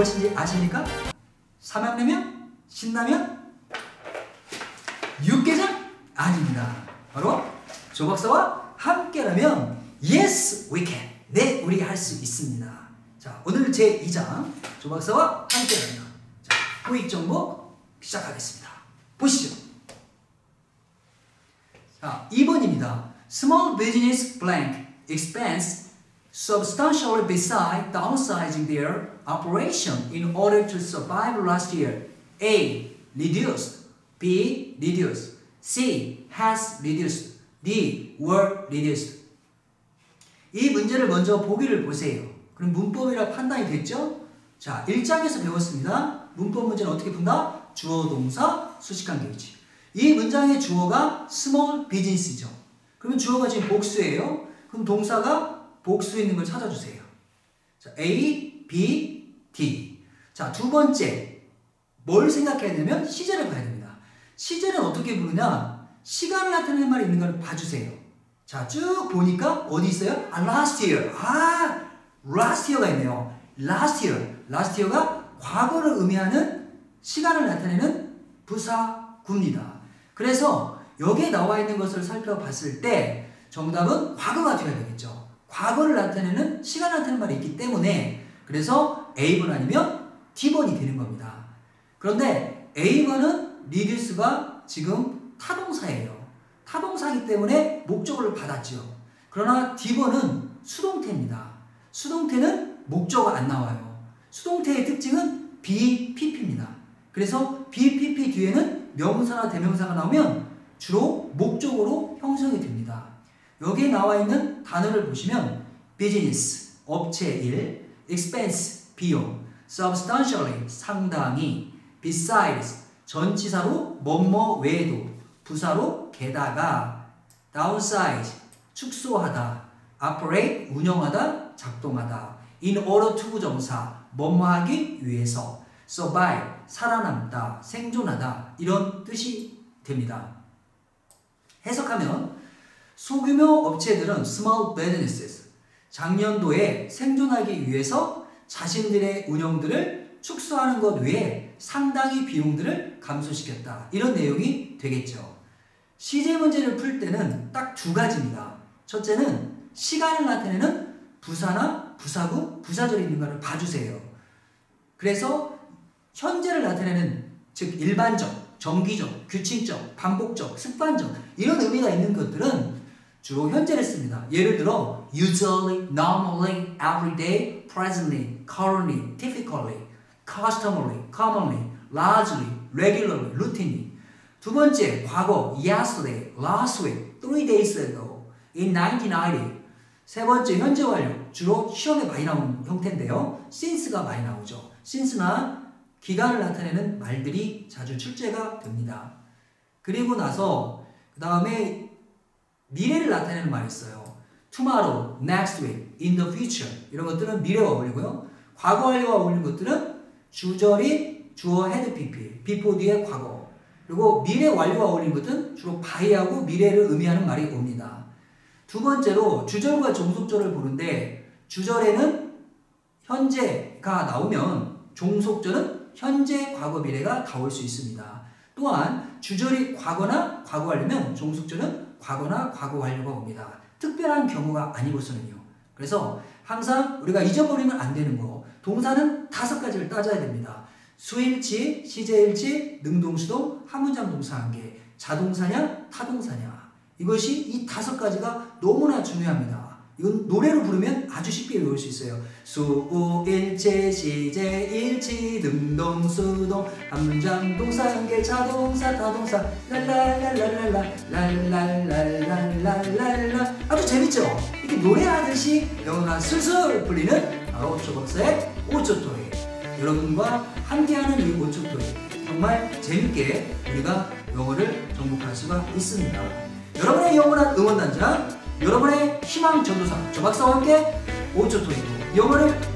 무엇인지 아십니까? 삼양라면? 신라면? 육개장? 아닙니다. 바로 조 박사와 함께라면 Yes, we can. 네, 우리가 할 수 있습니다. 자, 오늘 제2장 조 박사와 함께라면 자, 토익 정보 시작하겠습니다. 보시죠. 자, 2번입니다. Small business blank expense substantially beside downsizing their operation in order to survive last year. A. Reduced. B. Reduced. C. Has reduced. D. Were reduced. 이 문제를 먼저 보기를 보세요. 그럼 문법이라 판단이 됐죠? 자, 1장에서 배웠습니다. 문법 문제는 어떻게 푼다? 주어, 동사, 수식관계이지. 이 문장의 주어가 small business죠. 그러면 주어가 지금 복수예요. 그럼 동사가 복수 있는 걸 찾아주세요. 자, A, B, D. 자, 두 번째. 뭘 생각해야 되냐면 시제를 봐야 됩니다. 시제는 어떻게 부르냐? 시간을 나타내는 말이 있는 걸 봐주세요. 자, 쭉 보니까 어디 있어요? 아, last year. 아, last year가 있네요. last year. last year가 과거를 의미하는 시간을 나타내는 부사구입니다. 그래서 여기에 나와 있는 것을 살펴봤을 때 정답은 과거가 되어야 되겠죠. 과거를 나타내는 시간을 나타내는 말이 있기 때문에 그래서 A번 아니면 D번이 되는 겁니다. 그런데 A번은 reduce가 지금 타동사예요. 타동사이기 때문에 목적어를 받았죠. 그러나 D번은 수동태입니다. 수동태는 목적어가 안 나와요. 수동태의 특징은 BPP입니다. 그래서 BPP 뒤에는 명사나 대명사가 나오면 주로 목적어로 형성이 됩니다. 여기에 나와 있는 단어를 보시면 business, 업체 일, expense, 비용, substantially, 상당히, besides, 전치사로 뭐뭐 외에도, 부사로 게다가, downsize, 축소하다, operate, 운영하다, 작동하다, in order to 부정사, 뭐뭐 하기 위해서, survive, 살아남다, 생존하다 이런 뜻이 됩니다. 해석하면 소규모 업체들은 small businesses, 작년도에 생존하기 위해서 자신들의 운영들을 축소하는 것 외에 상당히 비용들을 감소시켰다. 이런 내용이 되겠죠. 시제 문제를 풀 때는 딱 두 가지입니다. 첫째는 시간을 나타내는 부사나 부사구, 부사절이 있는가를 봐주세요. 그래서 현재를 나타내는 즉 일반적, 정기적, 규칙적, 반복적, 습관적 이런 의미가 있는 것들은 주로 현재를 씁니다. 예를 들어 usually, normally, everyday, presently, currently, typically, customarily, commonly, largely, regularly, routinely. 두 번째, 과거 yesterday, last week, 3 days ago, in 1990. 세 번째, 현재 완료. 주로 시험에 많이 나오는 형태인데요. since가 많이 나오죠. since나 기간을 나타내는 말들이 자주 출제가 됩니다. 그리고 나서 그 다음에 미래를 나타내는 말이 있어요. tomorrow, next week, in the future 이런 것들은 미래와 어울리고요. 과거 완료와 어울리는 것들은 주절이 주어 헤드 PP, before 뒤에 과거. 그리고 미래 완료와 어울리는 것은 주로 by하고 미래를 의미하는 말이 옵니다. 두 번째로 주절과 종속절을 보는데 주절에는 현재가 나오면 종속절은 현재, 과거, 미래가 다 올 수 있습니다. 또한 주절이 과거나 과거 완료면 종속절은 과거나 과거 완료가 옵니다. 특별한 경우가 아니고서는요. 그래서 항상 우리가 잊어버리면 안 되는 거 동사는 5가지를 따져야 됩니다. 수일치, 시제일치, 능동수동, 한문장 동사 한개, 자동사냐, 타동사냐 이것이 이 5가지가 너무나 중요합니다. 이건 노래로 부르면 아주 쉽게 외울 수 있어요. 수일치, 시제일치, 능동수동, 한문장 동사 한개, 자동사, 타동사, 랄랄랄랄랄라, 랄랄랄랄랄랄라 아주 재밌죠? 이렇게 노래하듯이 영어가 술술 풀리는 바로 조 박사의 5초 토익. 여러분과 함께하는 이 5초 토익 정말 재밌게 우리가 영어를 정복할 수가 있습니다. 여러분의 영원한 응원단장, 여러분의 희망 전도사 조 박사와 함께 5초 토익으로 영어를